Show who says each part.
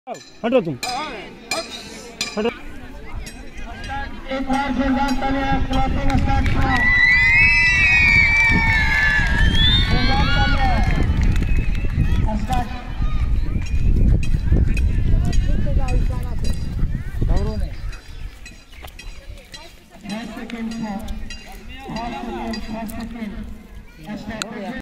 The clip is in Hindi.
Speaker 1: हटो तुम हटो।
Speaker 2: एक बार जोरदार तालियां क्लैपिंग स्टार्ट करो। जोरदार तालियां स्टार्ट।
Speaker 1: खबरों में
Speaker 2: 10 सेकंड था, 5 सेकंड, 10 सेकंड स्टार्ट।